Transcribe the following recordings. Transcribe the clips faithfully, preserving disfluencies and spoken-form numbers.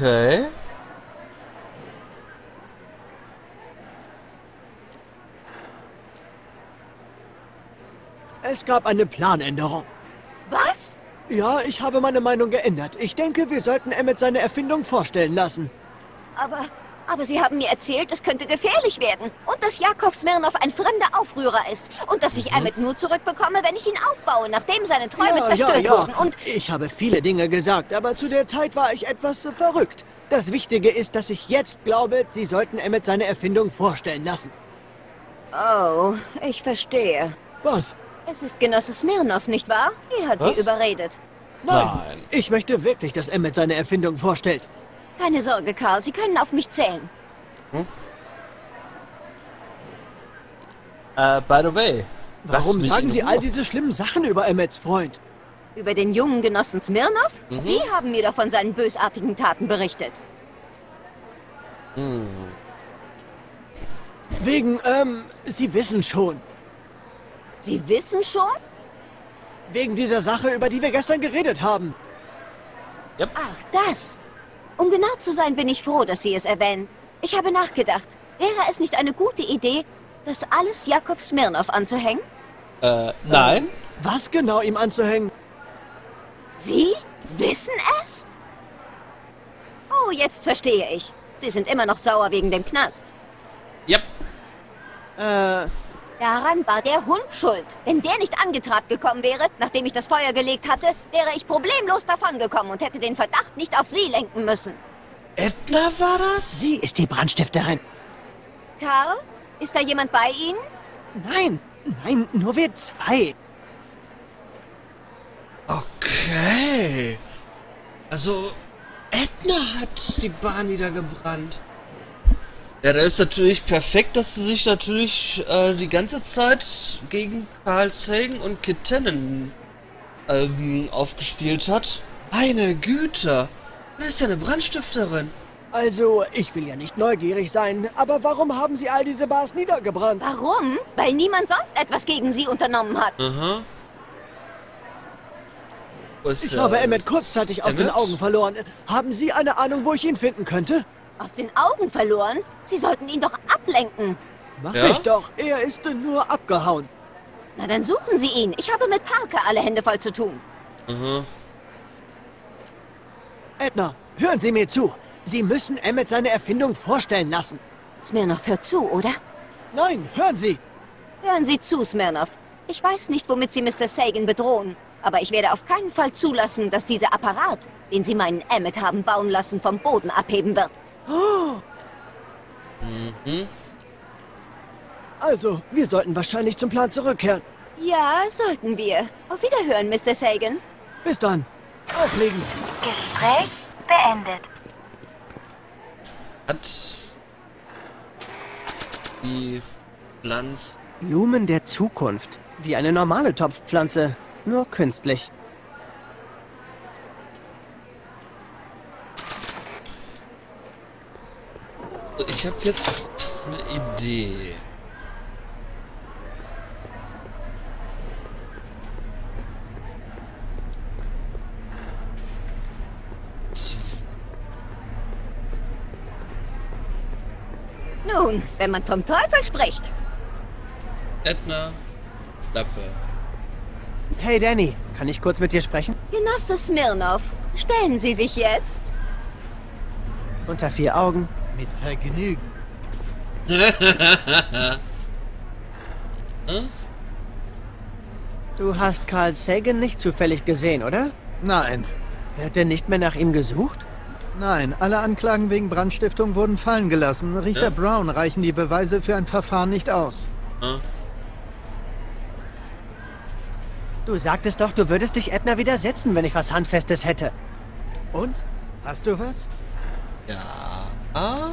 Okay. Es gab eine Planänderung. Was? Ja, ich habe meine Meinung geändert. Ich denke, wir sollten Emmett seine Erfindung vorstellen lassen. Aber, aber Sie haben mir erzählt, es könnte gefährlich werden. Und dass Jakov Smirnoff ein fremder Aufrührer ist. Und dass ich Emmett nur zurückbekomme, wenn ich ihn aufbaue, nachdem seine Träume Ja, zerstört ja, ja. wurden. Und Ich habe viele Dinge gesagt, aber zu der Zeit war ich etwas äh, verrückt. Das Wichtige ist, dass ich jetzt glaube, Sie sollten Emmett seine Erfindung vorstellen lassen. oh, ich verstehe. Was? Es ist Genosse Smirnoff, nicht wahr? Er hat Was? Sie überredet. Nein. Nein. Ich möchte wirklich, dass Emmett seine Erfindung vorstellt. Keine Sorge, Karl, Sie können auf mich zählen. Äh, by the way. Warum lass mich sagen in Sie Ruhe. all diese schlimmen Sachen über Emmets Freund? Über den jungen Genossen Smirnoff? Mhm. Sie haben mir doch von seinen bösartigen Taten berichtet. Hm. Wegen, ähm, Sie wissen schon. Sie wissen schon? Wegen dieser Sache, über die wir gestern geredet haben. Ach, das. Um genau zu sein, bin ich froh, dass Sie es erwähnen. Ich habe nachgedacht. Wäre es nicht eine gute Idee, das alles Jakov Smirnoff anzuhängen? Äh, nein. Was genau ihm anzuhängen? Sie wissen es? Oh, jetzt verstehe ich. Sie sind immer noch sauer wegen dem Knast. Yep. Äh, Daran war der Hund schuld. Wenn der nicht angetrabt gekommen wäre, nachdem ich das Feuer gelegt hatte, wäre ich problemlos davongekommen und hätte den Verdacht nicht auf Sie lenken müssen. Edna war das? sie ist die Brandstifterin. Karl, ist da jemand bei Ihnen? Nein, nein, nur wir zwei. Okay. Also, Edna hat die Bahn niedergebrannt. Ja, da ist natürlich perfekt, dass sie sich natürlich äh, die ganze Zeit gegen Carl Sagan und Kit Tannen ähm, aufgespielt hat. Meine Güte. Das ist ja eine Brandstifterin. Also, ich will ja nicht neugierig sein, aber warum haben Sie all diese Bars niedergebrannt? Warum? Weil niemand sonst etwas gegen Sie unternommen hat. Aha. Wo ist Ich der- habe Emmett kurzzeitig aus den Emmett? Augen verloren. Haben Sie eine Ahnung, wo ich ihn finden könnte? Aus den Augen verloren? Sie sollten ihn doch ablenken. Mach Ja? ich doch. Er ist nur abgehauen. Na, dann suchen Sie ihn. Ich habe mit Parker alle Hände voll zu tun. Aha. Edna, hören Sie mir zu. Sie müssen Emmett seine Erfindung vorstellen lassen. Smirnoff, hört zu, oder? Nein, hören Sie. Hören Sie zu, Smirnoff. Ich weiß nicht, womit Sie Mister Sagan bedrohen, aber ich werde auf keinen Fall zulassen, dass dieser Apparat, den Sie meinen Emmett haben bauen lassen, vom Boden abheben wird. Oh, Mhm. also, wir sollten wahrscheinlich zum Plan zurückkehren. Ja, sollten wir. Auf Wiederhören, Mister Sagan. Bis dann. Auflegen. Gespräch beendet. Hat die Pflanze. Blumen der Zukunft. Wie eine normale Topfpflanze, nur künstlich. Ich habe jetzt eine Idee. Nun, wenn man vom Teufel spricht. Edna, Klappe. Hey Danny, kann ich kurz mit dir sprechen? Genosse Smirnoff, stellen Sie sich jetzt. Unter vier Augen. Mit Vergnügen. Hm? Du hast Carl Sagan nicht zufällig gesehen, oder? Nein, Wird denn nicht mehr nach ihm gesucht? nein, alle Anklagen wegen Brandstiftung wurden fallen gelassen. Richter Ja. Brown reichen die Beweise für ein Verfahren nicht aus. Hm? Du sagtest doch, du würdest dich Edna widersetzen, wenn ich was Handfestes hätte. Und? Hast du was? Ja. Ah?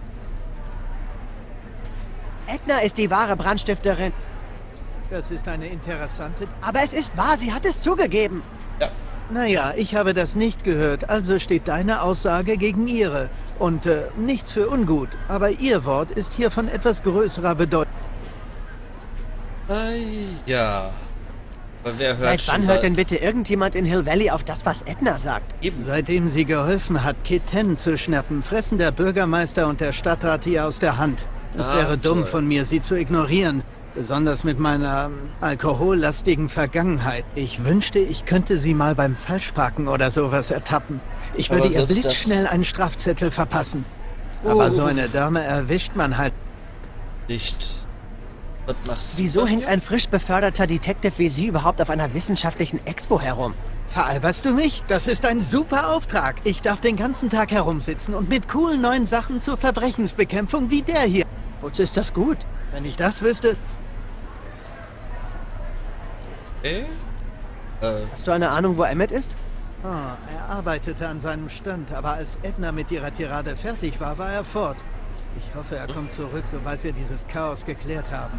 Edna ist die wahre Brandstifterin. Das ist eine interessante... Aber es ist wahr, sie hat es zugegeben. Ja. Naja, ich habe das nicht gehört, also steht deine Aussage gegen ihre. Und äh, nichts für ungut, aber ihr Wort ist hier von etwas größerer Bedeutung. Ei, ja. Aber wer hört Seit schon wann mal- hört denn bitte irgendjemand in Hill Valley auf das, was Edna sagt? Eben. Seitdem sie geholfen hat, Kitten zu schnappen, fressen der Bürgermeister und der Stadtrat ihr aus der Hand. Es Ah, wäre dumm toll. von mir, sie zu ignorieren. Besonders mit meiner ähm, alkohollastigen Vergangenheit. Ich wünschte, ich könnte sie mal beim Falschparken oder sowas ertappen. Ich würde Aber ihr selbst das- blitzschnell einen Strafzettel verpassen. Aber Oh. so eine Dame erwischt man halt. Nicht. Was machst du? Wieso denn hängt hier? ein frisch beförderter Detective wie Sie überhaupt auf einer wissenschaftlichen Expo herum? Veralberst du mich? Das ist ein super Auftrag. Ich darf den ganzen Tag herumsitzen und mit coolen neuen Sachen zur Verbrechensbekämpfung wie der hier. Wozu ist das gut? Wenn ich das wüsste... Okay. Äh, Hast du eine Ahnung, wo Emmett ist? Oh, er arbeitete an seinem Stand, aber als Edna mit ihrer Tirade fertig war, war er fort. Ich hoffe, er kommt zurück, sobald wir dieses Chaos geklärt haben.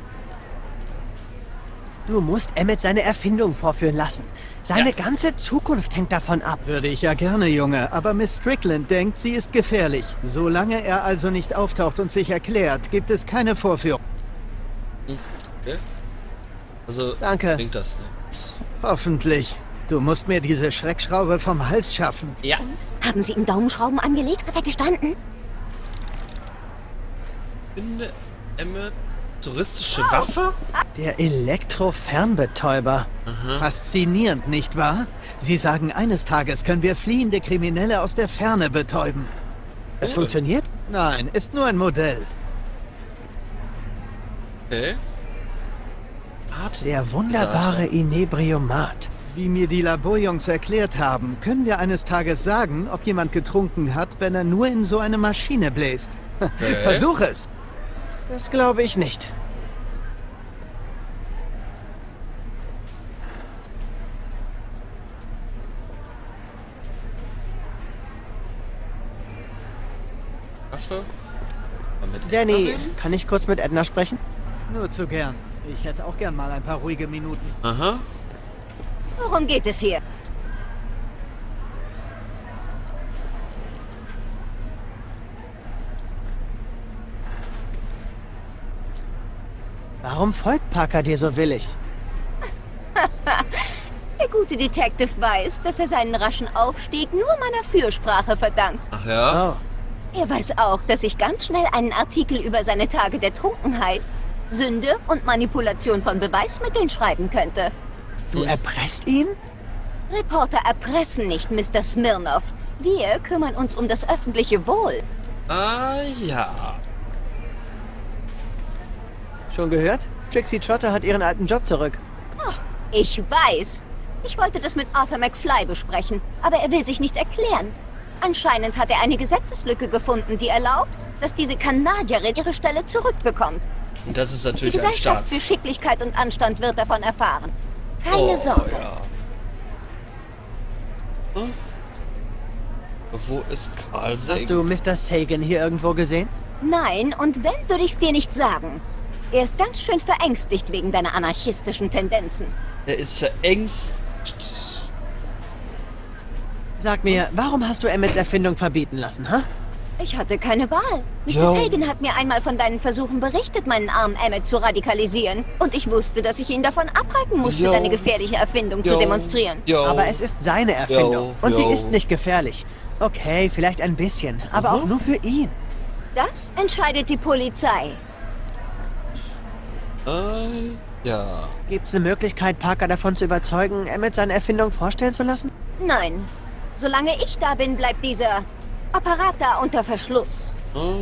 Du musst Emmett seine Erfindung vorführen lassen. Seine Ja. ganze Zukunft hängt davon ab. Würde ich ja gerne, Junge, aber Miss Strickland denkt, sie ist gefährlich. Solange er also nicht auftaucht und sich erklärt, gibt es keine Vorführung. okay. Also, Danke. bringt das nichts. Hoffentlich. Du musst mir diese Schreckschraube vom Hals schaffen. Ja. Haben Sie ihm Daumenschrauben angelegt? Hat er gestanden? Finde Emmett touristische Waffe? Der Elektro-Fernbetäuber. Faszinierend, nicht wahr? Sie sagen, eines Tages können wir fliehende Kriminelle aus der Ferne betäuben. Das Oh. funktioniert? Nein, ist nur ein Modell. Okay. Atem- Der wunderbare Inebriomat. Wie mir die Laborjungs erklärt haben, können wir eines Tages sagen, ob jemand getrunken hat, wenn er nur in so eine Maschine bläst. Okay. Versuch es! Das glaube ich nicht. Waffe? Mal mit Danny, Edna reden? kann ich kurz mit Edna sprechen? Nur zu gern. Ich hätte auch gern mal ein paar ruhige Minuten. Aha. Worum geht es hier? Warum folgt Parker dir so willig? Der gute Detective weiß, dass er seinen raschen Aufstieg nur meiner Fürsprache verdankt. Ach ja? Oh, Er weiß auch, dass ich ganz schnell einen Artikel über seine Tage der Trunkenheit, Sünde und Manipulation von Beweismitteln schreiben könnte. du erpresst ihn? Reporter erpressen nicht, Mister Smirnoff. Wir kümmern uns um das öffentliche Wohl. Ah ja. Schon gehört? Trixie Trotter hat ihren alten Job zurück. Ich weiß. Ich wollte das mit Arthur McFly besprechen, aber er will sich nicht erklären. Anscheinend hat er eine Gesetzeslücke gefunden, die erlaubt, dass diese Kanadierin ihre Stelle zurückbekommt. Und das ist Die natürlich ein Gesellschaft Staats... für Schicklichkeit und Anstand wird davon erfahren. Keine oh, Sorge. Ja. Hm? Wo ist Carl Hast Sagan? du Mister Sagan hier irgendwo gesehen? Nein, und wenn, würde ich's dir nicht sagen. Er ist ganz schön verängstigt wegen deiner anarchistischen Tendenzen. Er ist verängstigt. Sag mir, warum hast du Emmets Erfindung verbieten lassen, ha? Ich hatte keine Wahl. Mister Jo. Sagan hat mir einmal von deinen Versuchen berichtet, meinen armen Emmett zu radikalisieren. Und ich wusste, dass ich ihn davon abhalten musste, Jo. deine gefährliche Erfindung zu Jo. demonstrieren. Jo. Aber es ist seine Erfindung. Jo, Und sie jo. ist nicht gefährlich. Okay, vielleicht ein bisschen, aber Mhm. auch nur für ihn. Das entscheidet die Polizei. Äh, ja. Gibt's eine Möglichkeit, Parker davon zu überzeugen, Emmett seine Erfindung vorstellen zu lassen? Nein. Solange ich da bin, bleibt dieser Apparat da unter Verschluss. Oh.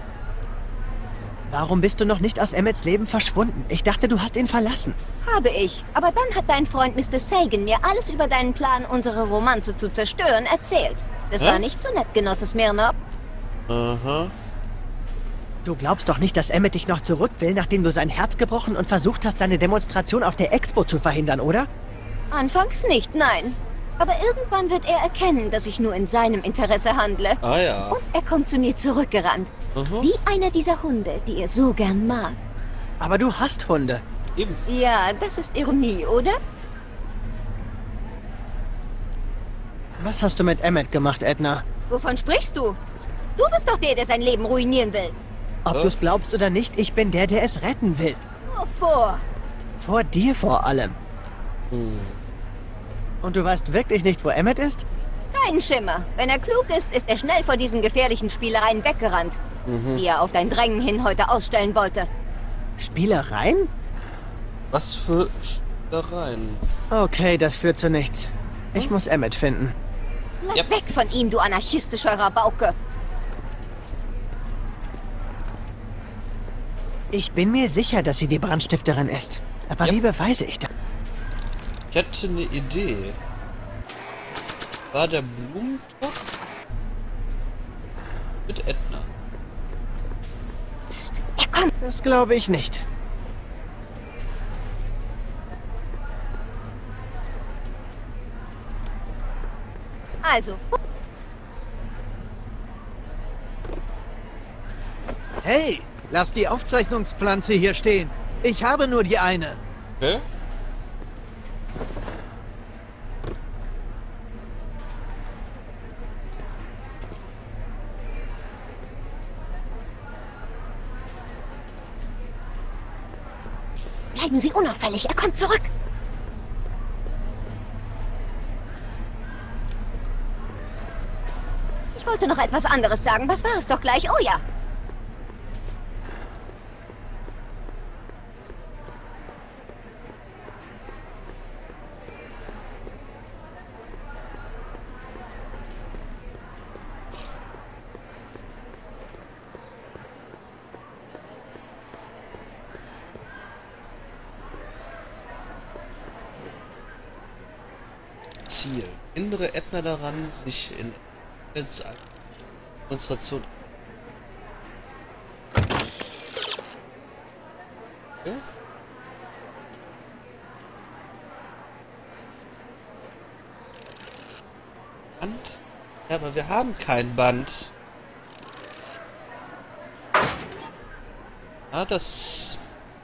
Warum bist du noch nicht aus Emmets Leben verschwunden? Ich dachte, du hast ihn verlassen. Habe ich. Aber dann hat dein Freund Mister Sagan mir alles über deinen Plan, unsere Romanze zu zerstören, erzählt. Das Hä? war nicht so nett, Genosse Smirnoff. Aha. Du glaubst doch nicht, dass Emmett dich noch zurück will, nachdem du sein Herz gebrochen und versucht hast, seine Demonstration auf der Expo zu verhindern, oder? Anfangs nicht, nein. Aber irgendwann wird er erkennen, dass ich nur in seinem Interesse handle. Ah ja. Und er kommt zu mir zurückgerannt. Aha. Wie einer dieser Hunde, die er so gern mag. Aber du hast Hunde. Eben. Ja, das ist Ironie, oder? Was hast du mit Emmett gemacht, Edna? Wovon sprichst du? Du bist doch der, der sein Leben ruinieren will. Ob Äh? du's glaubst oder nicht, ich bin der, der es retten will. Wovor? Vor dir vor allem. Hm. Und du weißt wirklich nicht, wo Emmett ist? Kein Schimmer. Wenn er klug ist, ist er schnell vor diesen gefährlichen Spielereien weggerannt, Mhm. die er auf dein Drängen hin heute ausstellen wollte. Spielereien? Was für Spielereien? Okay, das führt zu nichts. Ich muss Emmett finden. Bleib Yep. weg von ihm, du anarchistischer Rabauke. Ich bin mir sicher, dass sie die Brandstifterin ist. Aber Yep. wie beweise ich das? Ich hätte eine Idee. War der Blumentopf mit Edna? Psst, er kommt. Das glaube ich nicht. Also, Hey, lass die Aufzeichnungspflanze hier stehen. Ich habe nur die eine. Okay. bleiben Sie unauffällig. Er kommt zurück. Ich wollte noch etwas anderes sagen. Was war es doch gleich? Oh ja. Ziel. Hindere Edna daran, sich in Emmets Demonstration. Okay. Band? Ja, aber wir haben kein Band. Ah, das...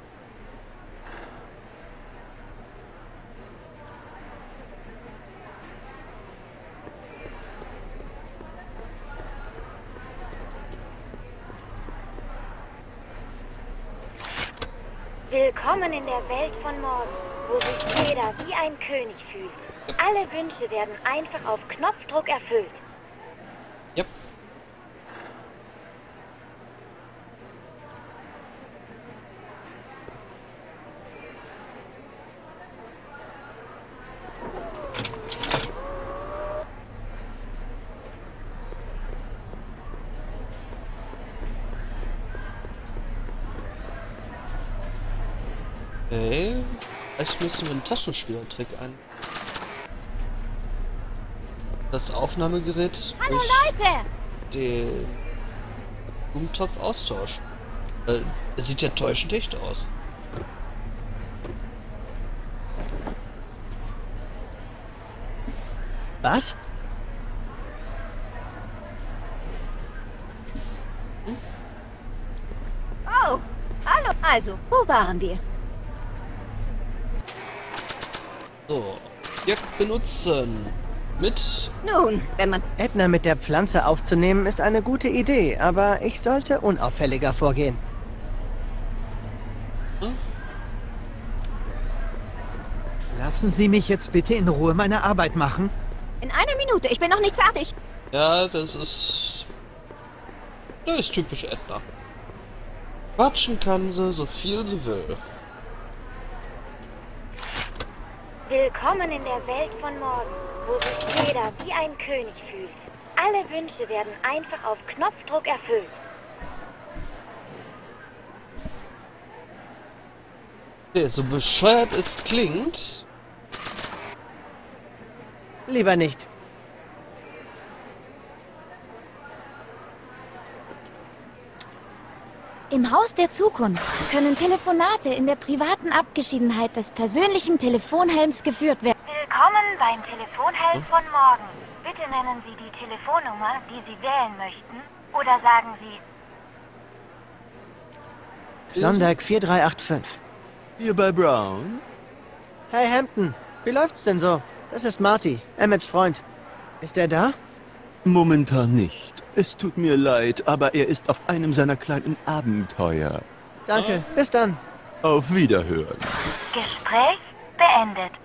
Willkommen in der Welt von morgen, wo sich jeder wie ein König fühlt. Alle Wünsche werden einfach auf Knopfdruck erfüllt. Yep. Okay. Vielleicht müssen wir einen Taschenspielertrick ein. Das Aufnahmegerät Hallo durch Leute! den Blumentopf austauschen. Äh, es sieht ja täuschend dicht aus. Was? Oh, hallo. Also, wo waren wir? So. Objekt benutzen. Mit... Nun, wenn man... Edna mit der Pflanze aufzunehmen ist eine gute Idee, aber ich sollte unauffälliger vorgehen. Lassen Sie mich jetzt bitte in Ruhe meine Arbeit machen. In einer Minute. Ich bin noch nicht fertig. Ja, das ist... Das ist typisch Edna. Quatschen kann sie, so viel sie will. Willkommen in der Welt von morgen, wo sich jeder wie ein König fühlt. Alle Wünsche werden einfach auf Knopfdruck erfüllt. Okay, so bescheuert es klingt... Lieber nicht. Im Haus der Zukunft können Telefonate in der privaten Abgeschiedenheit des persönlichen Telefonhelms geführt werden. Willkommen beim Telefonhelm von morgen. Bitte nennen Sie die Telefonnummer, die Sie wählen möchten, oder sagen Sie... Klondike vier drei acht fünf. Hier bei Brown? Hey Hampton, wie läuft's denn so? Das ist Marty, Emmets Freund. Ist er da? Momentan nicht. Es tut mir leid, aber er ist auf einem seiner kleinen Abenteuer. Danke, bis dann. Auf Wiederhören. Gespräch beendet.